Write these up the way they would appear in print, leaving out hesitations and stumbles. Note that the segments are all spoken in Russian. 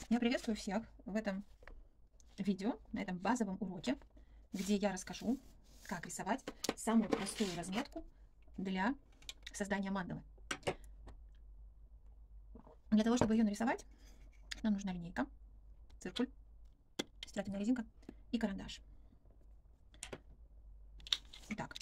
Я приветствую всех в этом видео, на этом базовом уроке, где я расскажу, как рисовать самую простую разметку для создания мандалы. Для того, чтобы ее нарисовать, нам нужна линейка, циркуль, стирательная резинка и карандаш. Итак,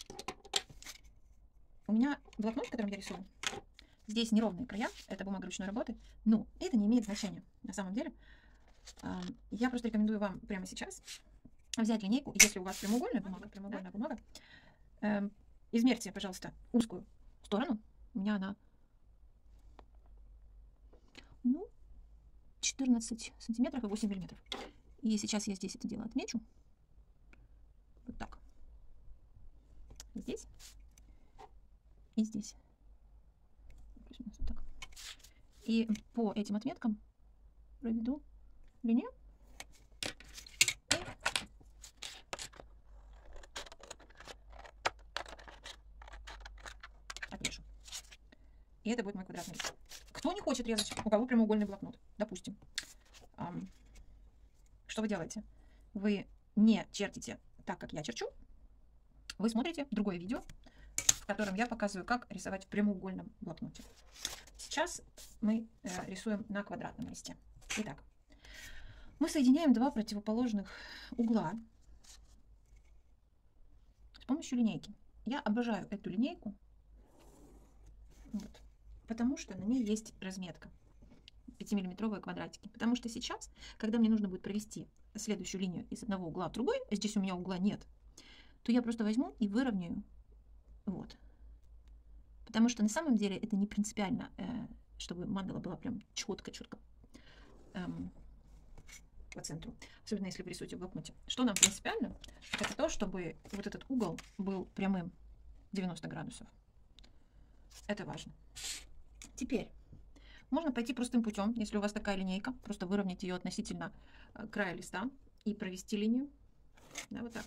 у меня блокнот, которым я рисую. Здесь неровные края, это бумага ручной работы, но это не имеет значения. На самом деле, я просто рекомендую вам прямо сейчас взять линейку, если у вас прямоугольная бумага, измерьте, пожалуйста, узкую сторону. У меня она 14 сантиметров и 8 миллиметров. И сейчас я здесь это дело отмечу. Вот так. Здесь и здесь. Вот так. И по этим отметкам проведу линию. Отрежу. И это будет мой квадратный лист. Кто не хочет резать, у кого прямоугольный блокнот, допустим. Что вы делаете? Вы не чертите так, как я черчу. Вы смотрите другое видео, в котором я показываю, как рисовать в прямоугольном блокноте. Сейчас мы рисуем на квадратном листе. Итак, мы соединяем два противоположных угла с помощью линейки. Я обожаю эту линейку, вот, потому что на ней есть разметка. 5-миллиметровые квадратики. Потому что сейчас, когда мне нужно будет провести следующую линию из одного угла в другой, а здесь у меня угла нет, то я просто возьму и выровняю. Вот. Потому что на самом деле это не принципиально, чтобы мандала была прям четко-четко по центру. Особенно если вы рисуете в блокноте. Что нам принципиально, это то, чтобы вот этот угол был прямым 90 градусов. Это важно. Теперь можно пойти простым путем, если у вас такая линейка, просто выровнять ее относительно края листа и провести линию. Да, вот так.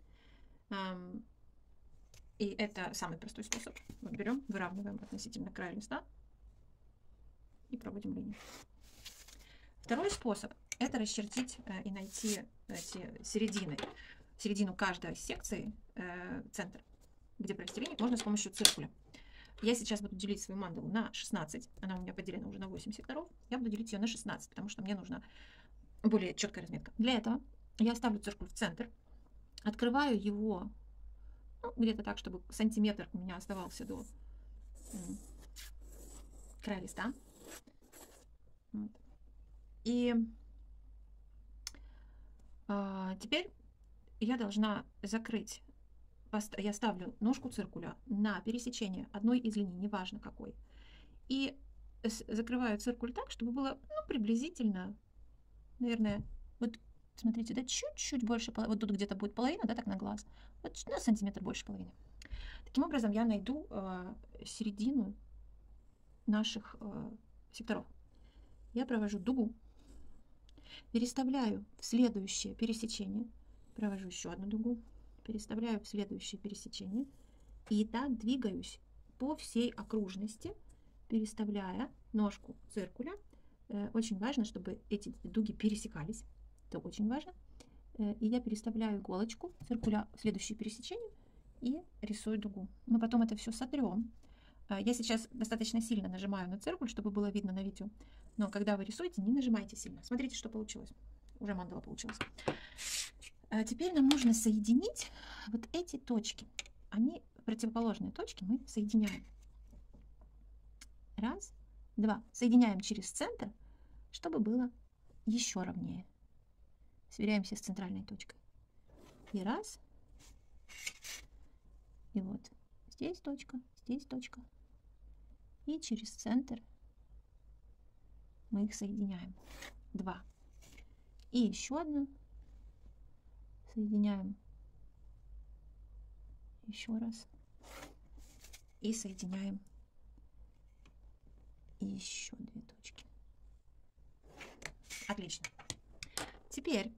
И это самый простой способ. Вот берем, выравниваем относительно края листа и проводим линию. Второй способ – это расчертить и найти середину каждой секции, центр, где провести линию, можно с помощью циркуля. Я сейчас буду делить свою мандалу на 16. Она у меня поделена уже на 8 секторов. Я буду делить ее на 16, потому что мне нужна более четкая разметка. Для этого я ставлю циркуль в центр, открываю его где-то так, чтобы сантиметр у меня оставался до края листа. Вот. И теперь я должна закрыть. Я ставлю ножку циркуля на пересечение одной из линий, неважно какой. И закрываю циркуль так, чтобы было приблизительно, наверное, вот смотрите, да, чуть-чуть больше, вот тут где-то будет половина, да, так на глаз, вот на сантиметр больше половины. Таким образом я найду середину наших секторов. Я провожу дугу, переставляю в следующее пересечение, провожу еще одну дугу, переставляю в следующее пересечение и так двигаюсь по всей окружности, переставляя ножку циркуля. Очень важно, чтобы эти дуги пересекались. Это очень важно. И я переставляю иголочку циркуля в следующее пересечение и рисую дугу. Мы потом это все сотрем. Я сейчас достаточно сильно нажимаю на циркуль, чтобы было видно на видео. Но когда вы рисуете, не нажимайте сильно. Смотрите, что получилось. Уже мандала получилась. Теперь нам нужно соединить вот эти точки. Они противоположные точки, мы соединяем. Раз, два. Соединяем через центр, чтобы было еще ровнее. Сверяемся с центральной точкой. И раз. И вот здесь точка, здесь точка. И через центр мы их соединяем. Два. И еще одну. Соединяем еще раз. И соединяем еще две точки. Отлично. Теперь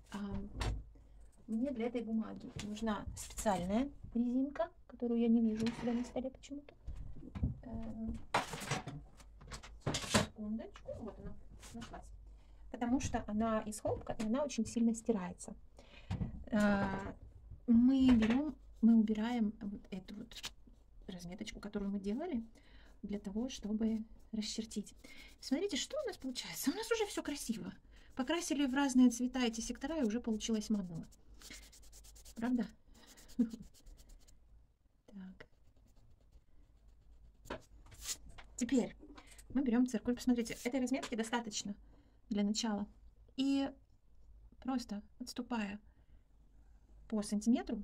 мне для этой бумаги нужна специальная резинка, которую я не вижу у себя на столе почему-то. Секундочку. Вот она нашлась. потому что она из хлопка, и она очень сильно стирается. Мы убираем вот эту вот разметочку, которую мы делали, для того, чтобы расчертить. Смотрите, что у нас получается. У нас уже все красиво. Покрасили в разные цвета эти сектора, и уже получилась мандала. Правда? Так. Теперь мы берем циркуль. Посмотрите, этой разметки достаточно для начала. И просто отступая по сантиметру,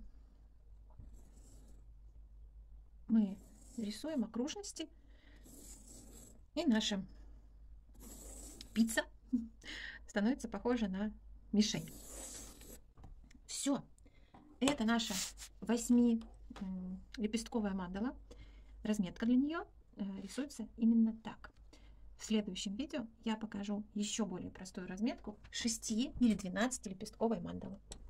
мы рисуем окружности, и наша пицца становится похожа на мишень. Все. Это наша 8-лепестковая мандала. Разметка для нее рисуется именно так. В следующем видео я покажу еще более простую разметку 6 или 12-лепестковой мандалы.